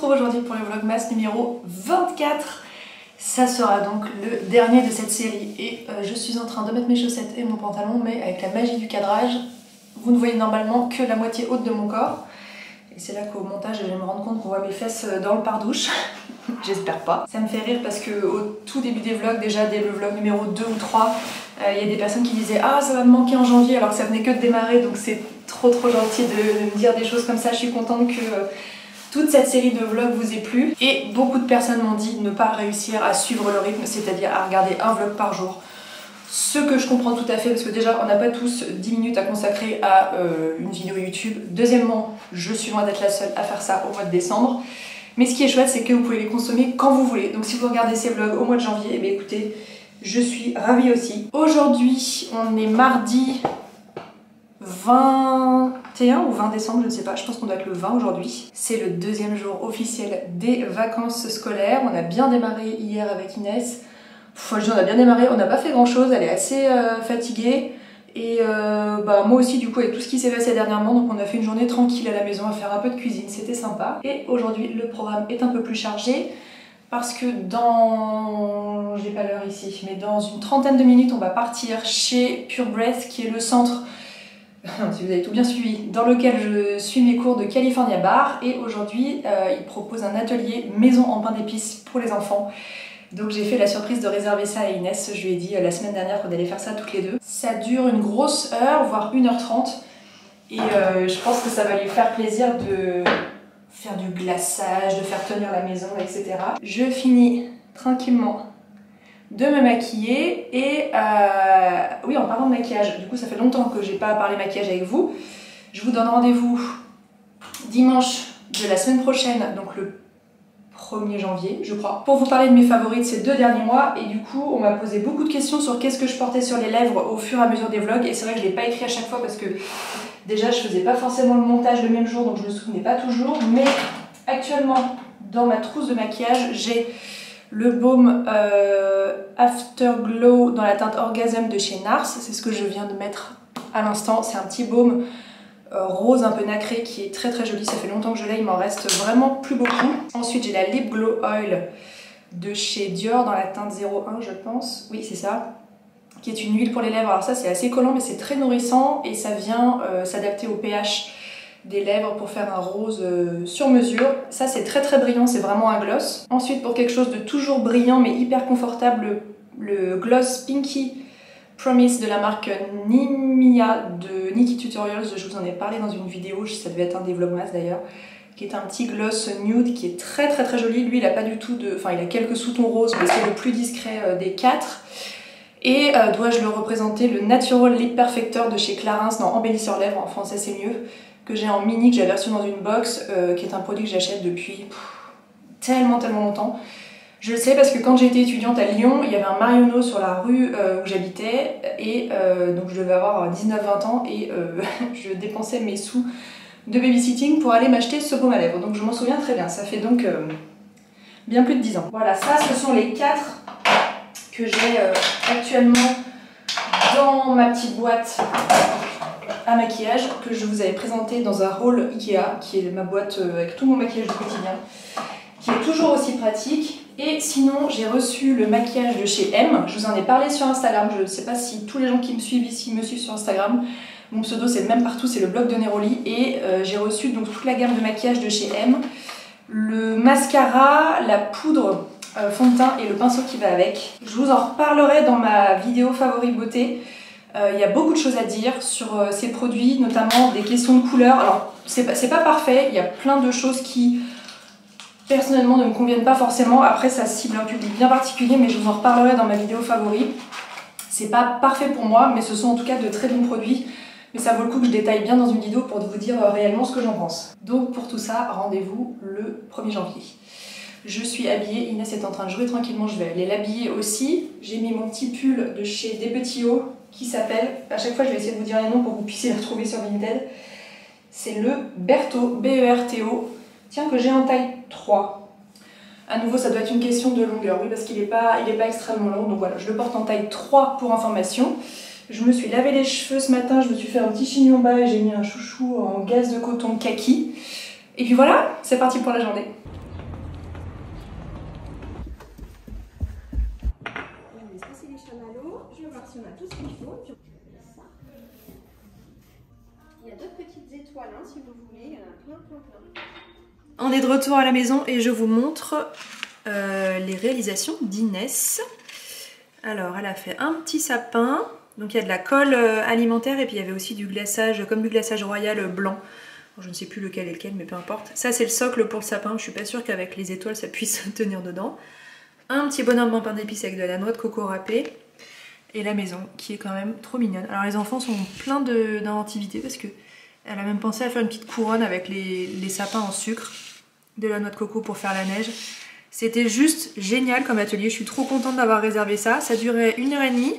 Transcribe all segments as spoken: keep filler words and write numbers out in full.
retrouve aujourd'hui pour le Vlogmas numéro vingt-quatre. Ça sera donc le dernier de cette série et euh, je suis en train de mettre mes chaussettes et mon pantalon, mais avec la magie du cadrage, vous ne voyez normalement que la moitié haute de mon corps. Et c'est là qu'au montage je vais me rendre compte qu'on voit mes fesses dans le pare-douche. J'espère pas. Ça me fait rire parce que au tout début des vlogs, déjà dès le vlog numéro deux ou trois, il euh, y a des personnes qui disaient « Ah, ça va me manquer en janvier » alors que ça venait que de démarrer, donc c'est trop trop gentil de, de me dire des choses comme ça. Je suis contente que euh, toute cette série de vlogs vous ait plu. Et beaucoup de personnes m'ont dit de ne pas réussir à suivre le rythme, c'est-à-dire à regarder un vlog par jour. Ce que je comprends tout à fait, parce que déjà on n'a pas tous dix minutes à consacrer à euh, une vidéo YouTube. Deuxièmement, je suis loin d'être la seule à faire ça au mois de décembre. Mais ce qui est chouette, c'est que vous pouvez les consommer quand vous voulez. Donc si vous regardez ces vlogs au mois de janvier, eh bien, écoutez, je suis ravie aussi. Aujourd'hui, on est mardi vingt et un ou vingt décembre, je ne sais pas, je pense qu'on doit être le vingt aujourd'hui. C'est le deuxième jour officiel des vacances scolaires. On a bien démarré hier avec Inès. Enfin, je dis on a bien démarré, on n'a pas fait grand chose, elle est assez euh, fatiguée. Et euh, bah, moi aussi du coup avec tout ce qui s'est passé dernièrement, donc on a fait une journée tranquille à la maison à faire un peu de cuisine, c'était sympa. Et aujourd'hui le programme est un peu plus chargé parce que dans... j'ai pas l'heure ici, mais dans une trentaine de minutes on va partir chez Pure Breath qui est le centre, si vous avez tout bien suivi, dans lequel je suis mes cours de California Bar. Et aujourd'hui euh, il propose un atelier maison en pain d'épices pour les enfants. Donc j'ai fait la surprise de réserver ça à Inès, je lui ai dit la semaine dernière qu'on allait faire ça toutes les deux. Ça dure une grosse heure, voire une heure trente. Et euh, je pense que ça va lui faire plaisir de faire du glaçage, de faire tenir la maison, et cetera. Je finis tranquillement de me maquiller et euh, oui, en parlant de maquillage, du coup ça fait longtemps que j'ai pas parlé maquillage avec vous. Je vous donne rendez-vous dimanche de la semaine prochaine, donc le premier janvier, je crois, pour vous parler de mes favoris de ces deux derniers mois. Et du coup, on m'a posé beaucoup de questions sur qu'est-ce que je portais sur les lèvres au fur et à mesure des vlogs. Et c'est vrai que je ne l'ai pas écrit à chaque fois parce que déjà, je faisais pas forcément le montage le même jour, donc je me souvenais pas toujours. Mais actuellement, dans ma trousse de maquillage, j'ai le baume euh, Afterglow dans la teinte Orgasm de chez Nars. C'est ce que je viens de mettre à l'instant. C'est un petit baume Euh, rose un peu nacré qui est très très joli, ça fait longtemps que je l'ai, il m'en reste vraiment plus beaucoup. Ensuite j'ai la Lip Glow Oil de chez Dior dans la teinte zéro un je pense, oui c'est ça, qui est une huile pour les lèvres. Alors ça c'est assez collant mais c'est très nourrissant et ça vient euh, s'adapter au pH des lèvres pour faire un rose euh, sur mesure. Ça c'est très très brillant, c'est vraiment un gloss. Ensuite pour quelque chose de toujours brillant mais hyper confortable, le, le gloss Pinky Promise de la marque Nimia de Nikki Tutorials, je vous en ai parlé dans une vidéo, ça devait être un des vlogmas d'ailleurs, qui est un petit gloss nude qui est très très très joli. Lui il a pas du tout de... enfin il a quelques sous-tons roses mais c'est le plus discret euh, des quatre. Et euh, dois-je le représenter, le Natural Lip Perfector de chez Clarins dans Embellisseur Lèvres, en français c'est mieux, que j'ai en mini, que j'avais reçu dans une box, euh, qui est un produit que j'achète depuis pff, tellement tellement longtemps. Je le sais parce que quand j'étais étudiante à Lyon, il y avait un Marionneau sur la rue euh, où j'habitais et euh, donc je devais avoir dix-neuf vingt ans et euh, je dépensais mes sous de babysitting pour aller m'acheter ce baume à lèvres. Donc je m'en souviens très bien, ça fait donc euh, bien plus de dix ans. Voilà, ça ce sont les quatre que j'ai euh, actuellement dans ma petite boîte à maquillage que je vous avais présenté dans un haul Ikea, qui est ma boîte euh, avec tout mon maquillage du quotidien, qui est toujours aussi pratique. Et sinon, j'ai reçu le maquillage de chez M. Je vous en ai parlé sur Instagram. Je ne sais pas si tous les gens qui me suivent ici me suivent sur Instagram. Mon pseudo, c'est le même partout, c'est le blog de Neroli. Et euh, j'ai reçu donc toute la gamme de maquillage de chez M. Le mascara, la poudre euh, fond de teint et le pinceau qui va avec. Je vous en reparlerai dans ma vidéo favori beauté. Il euh, y a beaucoup de choses à dire sur euh, ces produits, notamment des questions de couleur. Alors, c'est pas, c'est pas parfait. Il y a plein de choses qui... personnellement ne me conviennent pas forcément. Après ça cible un public bien particulier, mais je vous en reparlerai dans ma vidéo favori. C'est pas parfait pour moi, mais ce sont en tout cas de très bons produits. Mais ça vaut le coup que je détaille bien dans une vidéo pour vous dire réellement ce que j'en pense. Donc pour tout ça, rendez-vous le premier janvier. Je suis habillée, Inès est en train de jouer tranquillement, je vais aller l'habiller aussi. J'ai mis mon petit pull de chez Des Petits Hauts qui s'appelle, à chaque fois je vais essayer de vous dire les noms pour que vous puissiez les retrouver sur Vinted. C'est le Berthaud, B E R T O. Tiens, que j'ai en taille trois. À nouveau, ça doit être une question de longueur, oui, parce qu'il n'est pas, il est pas extrêmement long. Donc voilà, je le porte en taille trois pour information. Je me suis lavé les cheveux ce matin, je me suis fait un petit chignon bas et j'ai mis un chouchou en gaze de coton kaki. Et puis voilà, c'est parti pour la journée. On est de retour à la maison et je vous montre euh, les réalisations d'Inès. Alors elle a fait un petit sapin, donc il y a de la colle alimentaire et puis il y avait aussi du glaçage, comme du glaçage royal blanc. Je ne sais plus lequel est lequel, mais peu importe. Ça c'est le socle pour le sapin, je suis pas sûre qu'avec les étoiles ça puisse tenir dedans. Un petit bonhomme en pain d'épices avec de la noix de coco râpée. Et la maison qui est quand même trop mignonne. Alors les enfants sont pleins d'inventivité parce que elle a même pensé à faire une petite couronne avec les, les sapins en sucre, de la noix de coco pour faire la neige. C'était juste génial comme atelier, je suis trop contente d'avoir réservé ça. Ça durait une heure et demie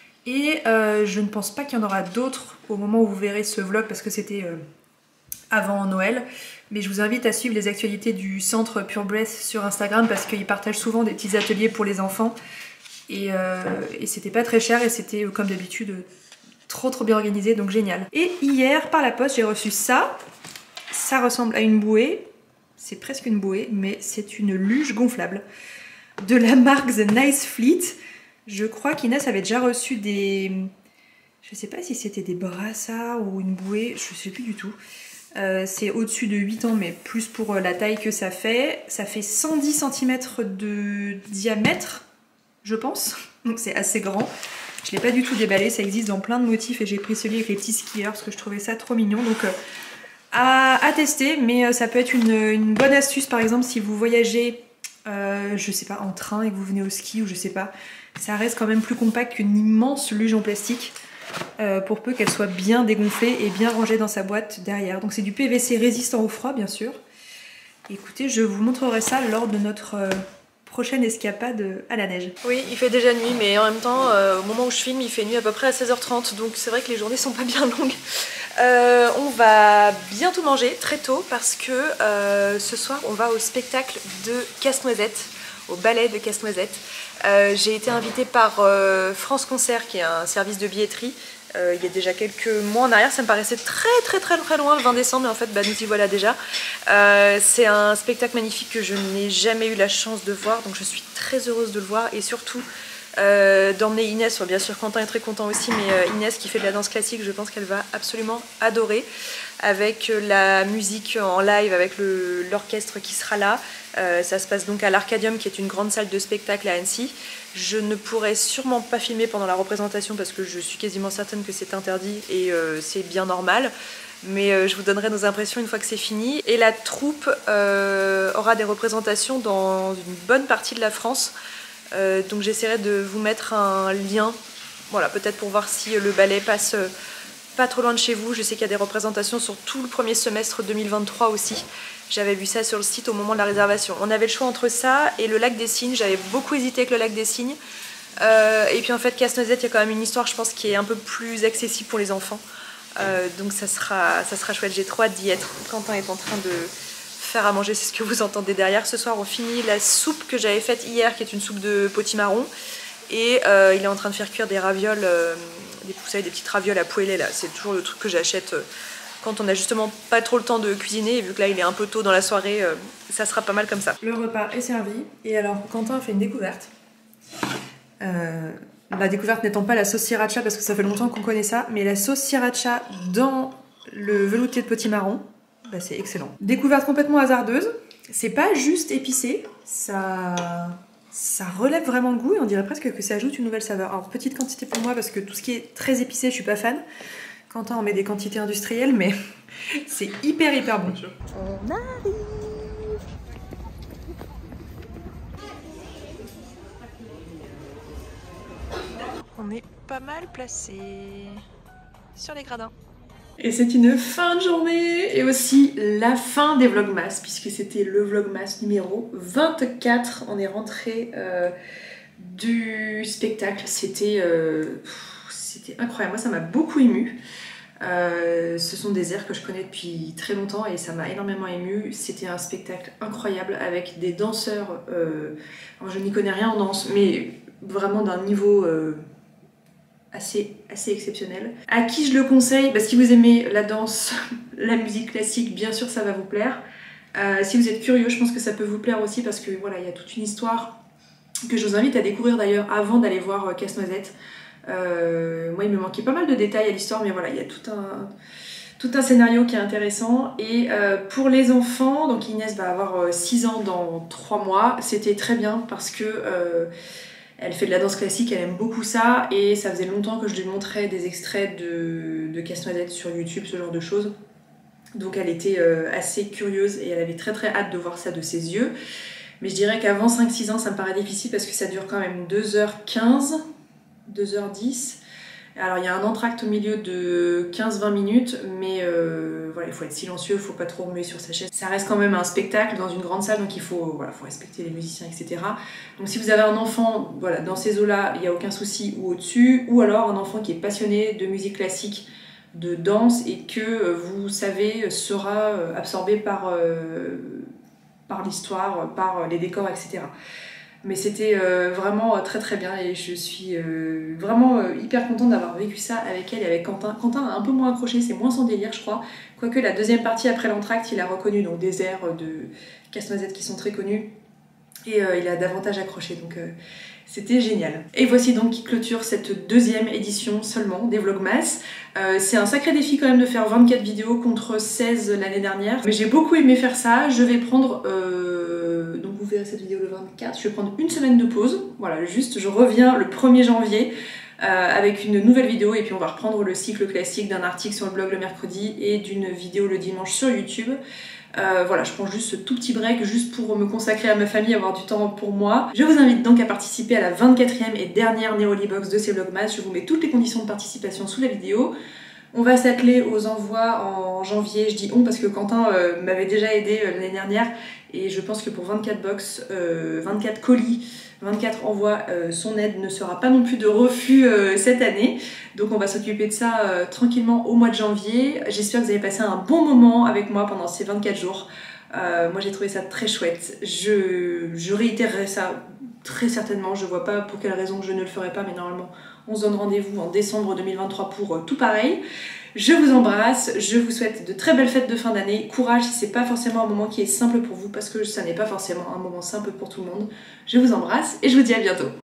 et euh, je ne pense pas qu'il y en aura d'autres au moment où vous verrez ce vlog parce que c'était euh, avant Noël. Mais je vous invite à suivre les actualités du centre Pure Breath sur Instagram parce qu'ils partagent souvent des petits ateliers pour les enfants. Et, euh, et c'était pas très cher et c'était comme d'habitude trop trop bien organisé, donc génial. Et hier par la poste j'ai reçu ça. Ça ressemble à une bouée, c'est presque une bouée, mais c'est une luge gonflable de la marque The Nice Fleet. Je crois qu'Inès avait déjà reçu des... Je sais pas si c'était des brassards ou une bouée, je sais plus du tout. Euh, c'est au-dessus de huit ans, mais plus pour la taille que ça fait. Ça fait cent dix centimètres de diamètre, je pense, donc c'est assez grand. Je l'ai pas du tout déballé, ça existe dans plein de motifs et j'ai pris celui avec les petits skieurs parce que je trouvais ça trop mignon, donc euh, à, à tester, mais euh, ça peut être une, une bonne astuce par exemple si vous voyagez, euh, je sais pas, en train et que vous venez au ski ou je sais pas, ça reste quand même plus compact qu'une immense luge en plastique euh, pour peu qu'elle soit bien dégonflée et bien rangée dans sa boîte derrière. Donc c'est du P V C résistant au froid bien sûr. Écoutez, je vous montrerai ça lors de notre... Euh, prochaine escapade à la neige. Oui, il fait déjà nuit, mais en même temps, euh, au moment où je filme, il fait nuit à peu près à seize heures trente, donc c'est vrai que les journées sont pas bien longues. Euh, on va bientôt manger, très tôt, parce que euh, ce soir, on va au spectacle de Casse-Noisette, au ballet de Casse-Noisette. Euh, J'ai été invitée par euh, France Concert, qui est un service de billetterie, Euh, il y a déjà quelques mois en arrière, ça me paraissait très très très très loin le vingt décembre, mais en fait bah, nous y voilà déjà. Euh, c'est un spectacle magnifique que je n'ai jamais eu la chance de voir, donc je suis très heureuse de le voir et surtout euh, d'emmener Inès. Enfin, bien sûr Quentin est très content aussi, mais euh, Inès qui fait de la danse classique, je pense qu'elle va absolument adorer, avec la musique en live, avec l'orchestre qui sera là. Euh, ça se passe donc à l'Arcadium, qui est une grande salle de spectacle à Annecy. Je ne pourrai sûrement pas filmer pendant la représentation parce que je suis quasiment certaine que c'est interdit et euh, c'est bien normal. Mais euh, je vous donnerai nos impressions une fois que c'est fini. Et la troupe euh, aura des représentations dans une bonne partie de la France. Euh, donc j'essaierai de vous mettre un lien, voilà, peut-être pour voir si le ballet passe euh, pas trop loin de chez vous. Je sais qu'il y a des représentations sur tout le premier semestre deux mille vingt-trois aussi. J'avais vu ça sur le site au moment de la réservation. On avait le choix entre ça et le lac des Cygnes. J'avais beaucoup hésité avec le lac des Cygnes. Euh, et puis en fait, Casse-Noisette, il y a quand même une histoire, je pense, qui est un peu plus accessible pour les enfants. Euh, donc ça sera, ça sera chouette. J'ai trop hâte d'y être. Quentin est en train de faire à manger, c'est ce que vous entendez derrière. Ce soir, on finit la soupe que j'avais faite hier, qui est une soupe de potimarron. Et euh, il est en train de faire cuire des ravioles, euh, des, vous savez, des petites ravioles à poêler là. C'est toujours le truc que j'achète euh, quand on n'a justement pas trop le temps de cuisiner. Et vu que là, il est un peu tôt dans la soirée, euh, ça sera pas mal comme ça. Le repas est servi. Et alors, Quentin a fait une découverte. Euh, la découverte n'étant pas la sauce sriracha, parce que ça fait longtemps qu'on connaît ça, mais la sauce sriracha dans le velouté de potimarron, bah c'est excellent. Découverte complètement hasardeuse. C'est pas juste épicé, ça... ça relève vraiment le goût et on dirait presque que ça ajoute une nouvelle saveur. Alors petite quantité pour moi parce que tout ce qui est très épicé je suis pas fan. Quentin on met des quantités industrielles mais c'est hyper hyper bon. On arrive. On est pas mal placé sur les gradins. Et c'est une fin de journée et aussi la fin des vlogmas puisque c'était le vlogmas numéro vingt-quatre. On est rentré euh, du spectacle, c'était euh, c'était incroyable, moi ça m'a beaucoup ému. Euh, ce sont des airs que je connais depuis très longtemps et ça m'a énormément ému. C'était un spectacle incroyable avec des danseurs, euh, alors je n'y connais rien en danse mais vraiment d'un niveau... Euh, Assez, assez exceptionnel. À qui je le conseille? Bah, si vous aimez la danse, la musique classique, bien sûr ça va vous plaire. Euh, si vous êtes curieux, je pense que ça peut vous plaire aussi parce que voilà, il y a toute une histoire que je vous invite à découvrir d'ailleurs avant d'aller voir Casse-Noisette. Euh, moi il me manquait pas mal de détails à l'histoire, mais voilà, il y a tout un, tout un scénario qui est intéressant. Et euh, pour les enfants, donc Inès va avoir six ans dans trois mois, c'était très bien parce que euh, elle fait de la danse classique, elle aime beaucoup ça, et ça faisait longtemps que je lui montrais des extraits de, de Casse-Noisette sur YouTube, ce genre de choses. Donc elle était euh, assez curieuse et elle avait très très hâte de voir ça de ses yeux. Mais je dirais qu'avant cinq six ans, ça me paraît difficile parce que ça dure quand même deux heures quinze, deux heures dix. Alors il y a un entracte au milieu de quinze vingt minutes, mais euh, voilà, il faut être silencieux, il faut pas trop remuer sur sa chaise. Ça reste quand même un spectacle dans une grande salle, donc il faut, voilà, faut respecter les musiciens, et cetera. Donc si vous avez un enfant voilà, dans ces eaux-là, il n'y a aucun souci, ou au-dessus, ou alors un enfant qui est passionné de musique classique, de danse, et que vous savez sera absorbé par, euh, par l'histoire, par les décors, et cetera. Mais c'était euh, vraiment très très bien et je suis euh, vraiment euh, hyper contente d'avoir vécu ça avec elle et avec Quentin. Quentin a un peu moins accroché, c'est moins son délire je crois. Quoique la deuxième partie après l'entracte, il a reconnu donc des airs de Casse-Noisette qui sont très connus. Et euh, il a davantage accroché, donc euh, c'était génial. Et voici donc qui clôture cette deuxième édition seulement des Vlogmas. Euh, c'est un sacré défi quand même de faire vingt-quatre vidéos contre seize l'année dernière. Mais j'ai beaucoup aimé faire ça. Je vais prendre... Euh, donc vous verrez cette vidéo le vingt-quatre. Je vais prendre une semaine de pause. Voilà, juste je reviens le premier janvier. Euh, avec une nouvelle vidéo et puis on va reprendre le cycle classique d'un article sur le blog le mercredi et d'une vidéo le dimanche sur YouTube. Euh, voilà, je prends juste ce tout petit break juste pour me consacrer à ma famille, avoir du temps pour moi. Je vous invite donc à participer à la vingt-quatrième et dernière Neroli Box de ces Vlogmas. Je vous mets toutes les conditions de participation sous la vidéo. On va s'atteler aux envois en janvier, je dis on parce que Quentin euh, m'avait déjà aidé euh, l'année dernière et je pense que pour vingt-quatre box, euh, vingt-quatre colis, vingt-quatre envois, euh, son aide ne sera pas non plus de refus euh, cette année. Donc on va s'occuper de ça euh, tranquillement au mois de janvier. J'espère que vous avez passé un bon moment avec moi pendant ces vingt-quatre jours. Euh, moi j'ai trouvé ça très chouette. Je, je réitérerai ça très certainement. Je vois pas pour quelle raison je ne le ferai pas, mais normalement on se donne rendez-vous en décembre deux mille vingt-trois pour euh, tout pareil. Je vous embrasse, je vous souhaite de très belles fêtes de fin d'année. Courage si c'est pas forcément un moment qui est simple pour vous, parce que ça n'est pas forcément un moment simple pour tout le monde. Je vous embrasse et je vous dis à bientôt.